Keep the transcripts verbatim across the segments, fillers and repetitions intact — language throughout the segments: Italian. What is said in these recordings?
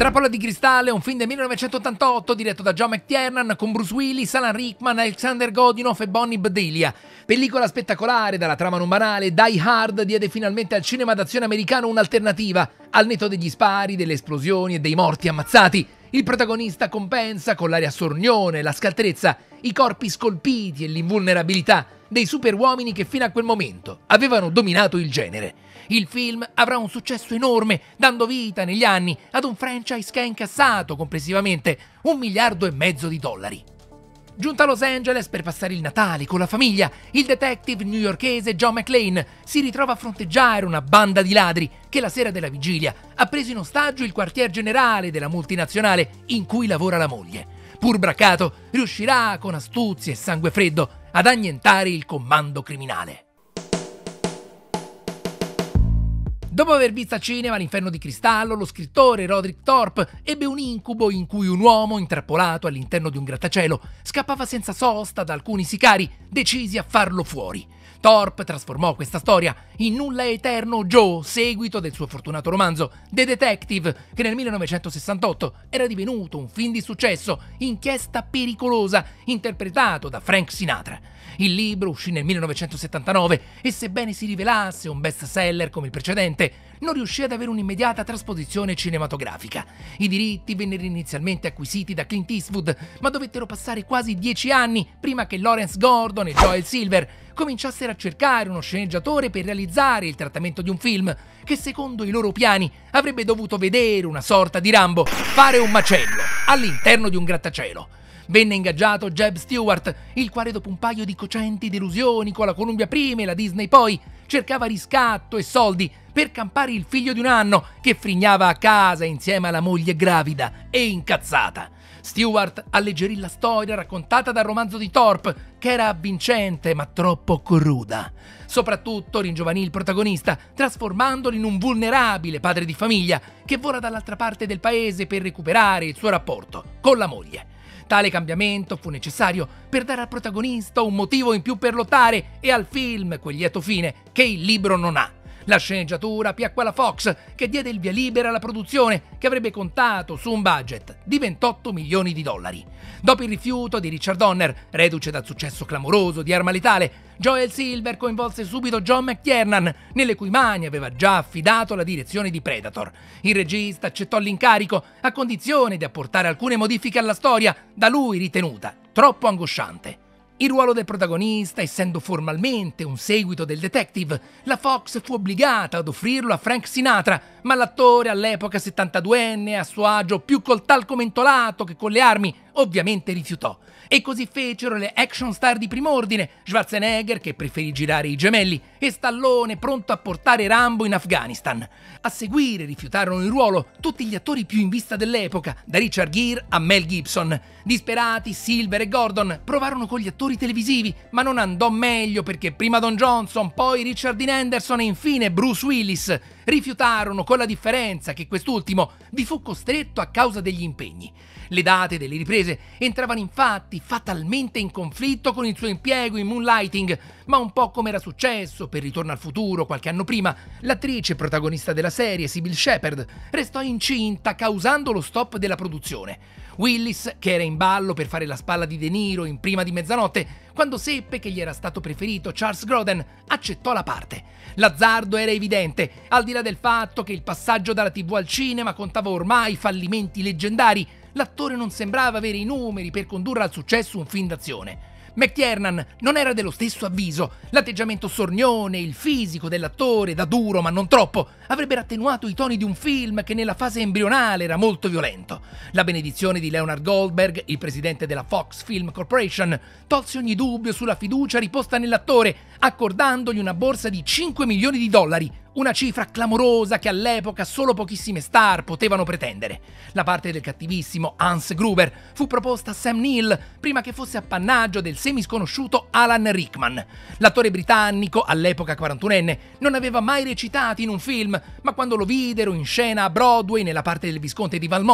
Trappola di cristallo è un film del millenovecentottantotto diretto da John McTiernan con Bruce Willis, Alan Rickman, Alexander Godunov e Bonnie Bedelia. Pellicola spettacolare dalla trama non banale, Die Hard diede finalmente al cinema d'azione americano un'alternativa, al netto degli spari, delle esplosioni e dei morti ammazzati. Il protagonista compensa con l'aria sornione, la scaltrezza, i corpi scolpiti e l'invulnerabilità dei superuomini che fino a quel momento avevano dominato il genere. Il film avrà un successo enorme, dando vita negli anni ad un franchise che ha incassato complessivamente un miliardo e mezzo di dollari. Giunto a Los Angeles per passare il Natale con la famiglia, il detective newyorkese John McClane si ritrova a fronteggiare una banda di ladri che la sera della vigilia ha preso in ostaggio il quartier generale della multinazionale in cui lavora la moglie. Pur braccato, riuscirà con astuzia e sangue freddo ad annientare il comando criminale. Dopo aver visto al cinema L'Inferno di Cristallo, lo scrittore Roderick Thorp ebbe un incubo in cui un uomo intrappolato all'interno di un grattacielo scappava senza sosta da alcuni sicari decisi a farlo fuori. Thorp trasformò questa storia in Nulla è eterno Joe, seguito del suo fortunato romanzo The Detective, che nel millenovecentosessantotto era divenuto un film di successo, Inchiesta pericolosa, interpretato da Frank Sinatra. Il libro uscì nel millenovecentosettantanove e, sebbene si rivelasse un best seller come il precedente, non riuscì ad avere un'immediata trasposizione cinematografica. I diritti vennero inizialmente acquisiti da Clint Eastwood, ma dovettero passare quasi dieci anni prima che Lawrence Gordon e Joel Silver cominciassero a cercare uno sceneggiatore per realizzare il trattamento di un film che, secondo i loro piani, avrebbe dovuto vedere una sorta di Rambo fare un macello all'interno di un grattacielo. Venne ingaggiato Jeb Stewart, il quale dopo un paio di cocenti delusioni con la Columbia prima e la Disney poi, cercava riscatto e soldi per campare il figlio di un anno che frignava a casa insieme alla moglie gravida e incazzata. Stewart alleggerì la storia raccontata dal romanzo di Thorp, che era avvincente ma troppo cruda. Soprattutto ringiovanì il protagonista, trasformandolo in un vulnerabile padre di famiglia che vola dall'altra parte del paese per recuperare il suo rapporto con la moglie. Tale cambiamento fu necessario per dare al protagonista un motivo in più per lottare e al film quel lieto fine che il libro non ha. La sceneggiatura piacque alla Fox, che diede il via libera alla produzione, che avrebbe contato su un budget di ventotto milioni di dollari. Dopo il rifiuto di Richard Donner, reduce dal successo clamoroso di Arma Letale, Joel Silver coinvolse subito John McTiernan, nelle cui mani aveva già affidato la direzione di Predator. Il regista accettò l'incarico a condizione di apportare alcune modifiche alla storia, da lui ritenuta troppo angosciante. Il ruolo del protagonista, essendo formalmente un seguito del detective, la Fox fu obbligata ad offrirlo a Frank Sinatra, ma l'attore, all'epoca settantaduenne, a suo agio più col talco mentolato che con le armi, ovviamente rifiutò. E così fecero le action star di prim'ordine, Schwarzenegger, che preferì girare i Gemelli, e Stallone, pronto a portare Rambo in Afghanistan. A seguire rifiutarono il ruolo tutti gli attori più in vista dell'epoca, da Richard Gere a Mel Gibson. Disperati, Silver e Gordon provarono con gli attori televisivi, ma non andò meglio perché prima Don Johnson, poi Richard Dean Anderson e infine Bruce Willis rifiutarono, con la differenza che quest'ultimo vi fu costretto a causa degli impegni. Le date delle riprese entravano infatti fatalmente in conflitto con il suo impiego in Moonlighting, ma un po' come era successo per Ritorno al futuro qualche anno prima, l'attrice protagonista della serie, Sybil Shepherd, restò incinta causando lo stop della produzione. Willis, che era in ballo per fare la spalla di De Niro in Prima di mezzanotte, quando seppe che gli era stato preferito Charles Grodin, accettò la parte. L'azzardo era evidente, al di là del fatto che il passaggio dalla tivù al cinema contava ormai fallimenti leggendari. L'attore non sembrava avere i numeri per condurre al successo un film d'azione. McTiernan non era dello stesso avviso. L'atteggiamento sornione e il fisico dell'attore, da duro ma non troppo, avrebbero attenuato i toni di un film che nella fase embrionale era molto violento. La benedizione di Leonard Goldberg, il presidente della Fox Film Corporation, tolse ogni dubbio sulla fiducia riposta nell'attore, accordandogli una borsa di cinque milioni di dollari, una cifra clamorosa che all'epoca solo pochissime star potevano pretendere. La parte del cattivissimo Hans Gruber fu proposta a Sam Neill prima che fosse appannaggio del semisconosciuto Alan Rickman. L'attore britannico, all'epoca quarantunenne, non aveva mai recitato in un film, ma quando lo videro in scena a Broadway nella parte del Visconte di Valmont,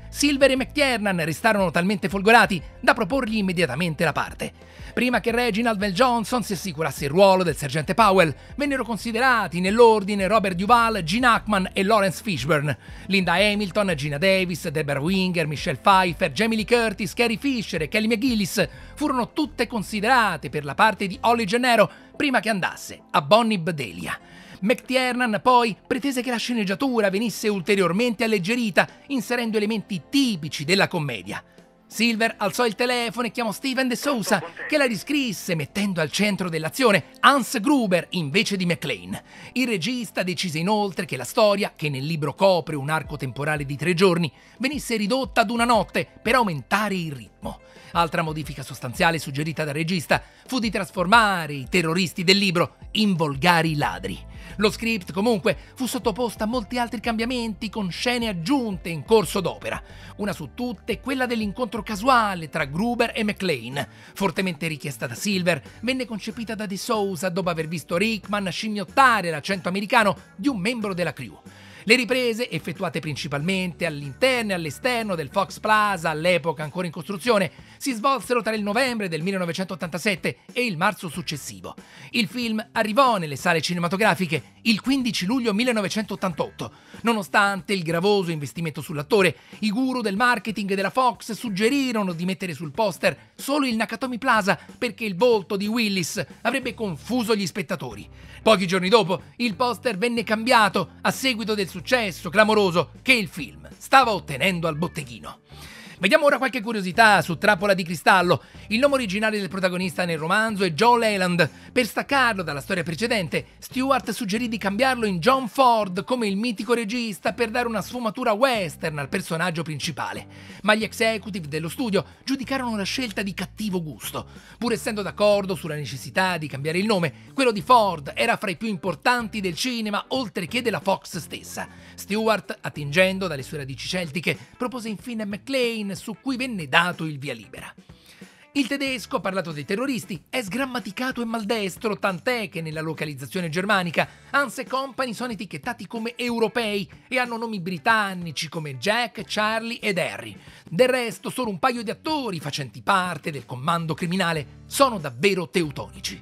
Silver e McTiernan restarono talmente folgorati da proporgli immediatamente la parte. Prima che Reginald VelJohnson si assicurasse il ruolo del sergente Powell, vennero considerati nell'ordine Robert Duvall, Gene Hackman e Lawrence Fishburne. Linda Hamilton, Gina Davis, Deborah Winger, Michelle Pfeiffer, Jamie Lee Curtis, Carrie Fisher e Kelly McGillis furono tutte considerate per la parte di Holly Gennaro prima che andasse a Bonnie Bedelia. McTiernan poi pretese che la sceneggiatura venisse ulteriormente alleggerita, inserendo elementi tipici della commedia. Silver alzò il telefono e chiamò Steven De Souza, che la riscrisse mettendo al centro dell'azione Hans Gruber invece di McClane. Il regista decise inoltre che la storia, che nel libro copre un arco temporale di tre giorni, venisse ridotta ad una notte per aumentare il ritmo. Altra modifica sostanziale suggerita dal regista fu di trasformare i terroristi del libro in volgari ladri. Lo script, comunque, fu sottoposto a molti altri cambiamenti con scene aggiunte in corso d'opera. Una su tutte, quella dell'incontro casuale tra Gruber e McClane. Fortemente richiesta da Silver, venne concepita da De Souza dopo aver visto Rickman scimmiottare l'accento americano di un membro della crew. Le riprese, effettuate principalmente all'interno e all'esterno del Fox Plaza, all'epoca ancora in costruzione, si svolsero tra il novembre del millenovecentottantasette e il marzo successivo. Il film arrivò nelle sale cinematografiche il quindici luglio millenovecentottantotto. Nonostante il gravoso investimento sull'attore, i guru del marketing della Fox suggerirono di mettere sul poster solo il Nakatomi Plaza perché il volto di Willis avrebbe confuso gli spettatori. Pochi giorni dopo, il poster venne cambiato a seguito del successo clamoroso che il film stava ottenendo al botteghino. Vediamo ora qualche curiosità su Trappola di cristallo. Il nome originale del protagonista nel romanzo è Joe Leland. Per staccarlo dalla storia precedente, Stewart suggerì di cambiarlo in John Ford come il mitico regista per dare una sfumatura western al personaggio principale. Ma gli executive dello studio giudicarono la scelta di cattivo gusto. Pur essendo d'accordo sulla necessità di cambiare il nome, quello di Ford era fra i più importanti del cinema oltre che della Fox stessa. Stewart, attingendo dalle sue radici celtiche, propose infine McClane, su cui venne dato il via libera. Il tedesco, parlato dai terroristi, è sgrammaticato e maldestro, tant'è che nella localizzazione germanica Hans e Company sono etichettati come europei e hanno nomi britannici come Jack, Charlie ed Harry. Del resto, solo un paio di attori facenti parte del comando criminale sono davvero teutonici.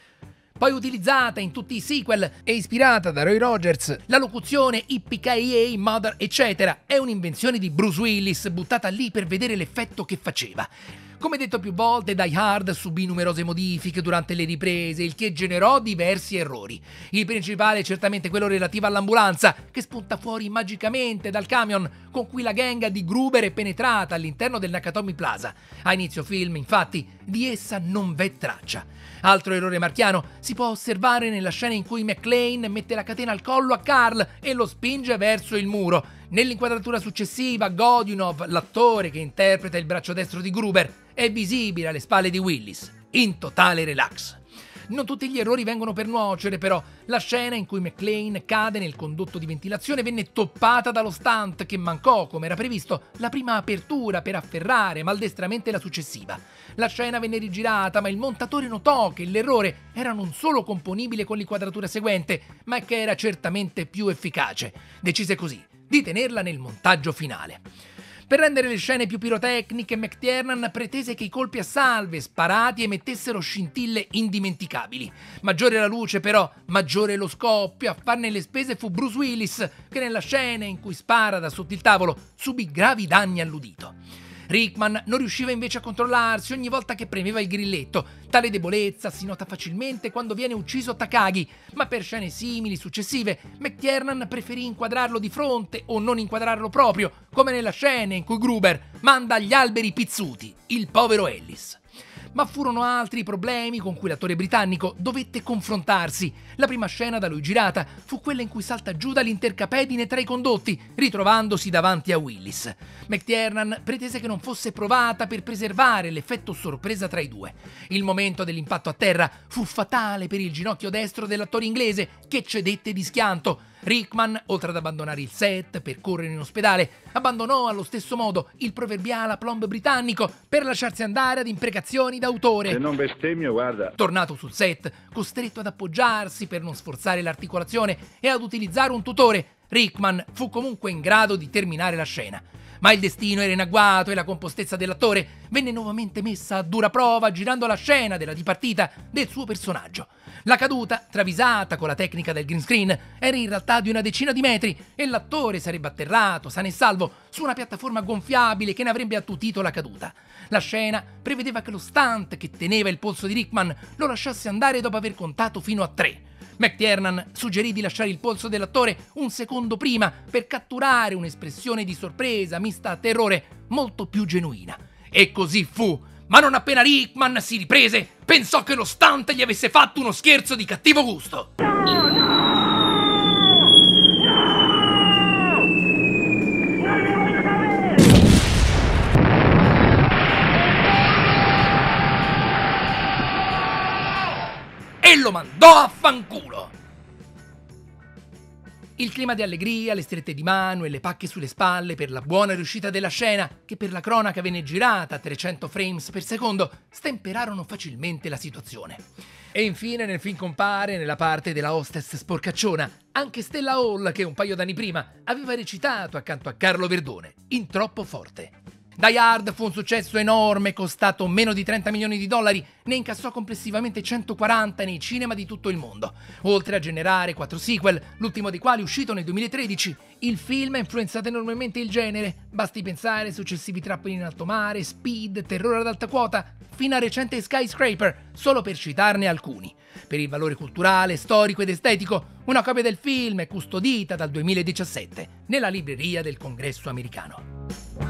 Poi utilizzata in tutti i sequel e ispirata da Roy Rogers, la locuzione Yippee Ki Yay, Mother, eccetera è un'invenzione di Bruce Willis buttata lì per vedere l'effetto che faceva. Come detto più volte, Die Hard subì numerose modifiche durante le riprese, il che generò diversi errori. Il principale è certamente quello relativo all'ambulanza, che spunta fuori magicamente dal camion con cui la gang di Gruber è penetrata all'interno del Nakatomi Plaza. A inizio film, infatti, di essa non v'è traccia. Altro errore marchiano si può osservare nella scena in cui McClane mette la catena al collo a Carl e lo spinge verso il muro. Nell'inquadratura successiva, Godunov, l'attore che interpreta il braccio destro di Gruber, è visibile alle spalle di Willis, in totale relax. Non tutti gli errori vengono per nuocere, però. La scena in cui McClane cade nel condotto di ventilazione venne toppata dallo stunt che mancò, come era previsto, la prima apertura per afferrare maldestramente la successiva. La scena venne rigirata, ma il montatore notò che l'errore era non solo componibile con l'inquadratura seguente, ma che era certamente più efficace. Decise così di tenerla nel montaggio finale. Per rendere le scene più pirotecniche, McTiernan pretese che i colpi a salve sparati emettessero scintille indimenticabili. Maggiore la luce, però, maggiore lo scoppio. A farne le spese fu Bruce Willis, che nella scena in cui spara da sotto il tavolo subì gravi danni all'udito. Rickman non riusciva invece a controllarsi ogni volta che premeva il grilletto. Tale debolezza si nota facilmente quando viene ucciso Takagi, ma per scene simili successive McTiernan preferì inquadrarlo di fronte o non inquadrarlo proprio, come nella scena in cui Gruber manda agli alberi pizzuti il povero Ellis. Ma furono altri problemi con cui l'attore britannico dovette confrontarsi. La prima scena da lui girata fu quella in cui salta giù dall'intercapedine tra i condotti, ritrovandosi davanti a Willis. McTiernan pretese che non fosse provata per preservare l'effetto sorpresa tra i due. Il momento dell'impatto a terra fu fatale per il ginocchio destro dell'attore inglese, che cedette di schianto. Rickman, oltre ad abbandonare il set per correre in ospedale, abbandonò allo stesso modo il proverbiale aplomb britannico per lasciarsi andare ad imprecazioni d'autore. Se non bestemmio, guarda. Tornato sul set, costretto ad appoggiarsi per non sforzare l'articolazione e ad utilizzare un tutore, Rickman fu comunque in grado di terminare la scena. Ma il destino era in agguato e la compostezza dell'attore venne nuovamente messa a dura prova girando la scena della dipartita del suo personaggio. La caduta, travisata con la tecnica del green screen, era in realtà di una decina di metri e l'attore sarebbe atterrato, sano e salvo, su una piattaforma gonfiabile che ne avrebbe attutito la caduta. La scena prevedeva che lo stunt che teneva il polso di Rickman lo lasciasse andare dopo aver contato fino a tre. McTiernan suggerì di lasciare il polso dell'attore un secondo prima per catturare un'espressione di sorpresa mista a terrore molto più genuina. E così fu, ma non appena Rickman si riprese, pensò che lo stunt gli avesse fatto uno scherzo di cattivo gusto. E lo mandò a fanculo! Il clima di allegria, le strette di mano e le pacche sulle spalle per la buona riuscita della scena, che per la cronaca venne girata a trecento frames per secondo, stemperarono facilmente la situazione. E infine nel film compare, nella parte della hostess sporcacciona, anche Stella Hall, che un paio d'anni prima aveva recitato accanto a Carlo Verdone, in Troppo Forte. Die Hard fu un successo enorme, costato meno di trenta milioni di dollari, ne incassò complessivamente centoquaranta nei cinema di tutto il mondo. Oltre a generare quattro sequel, l'ultimo dei quali uscito nel duemilatredici, il film ha influenzato enormemente il genere. Basti pensare ai successivi Trappoli in alto mare, Speed, Terrore ad alta quota, fino al recente Skyscraper, solo per citarne alcuni. Per il valore culturale, storico ed estetico, una copia del film è custodita dal duemiladiciassette nella libreria del Congresso americano.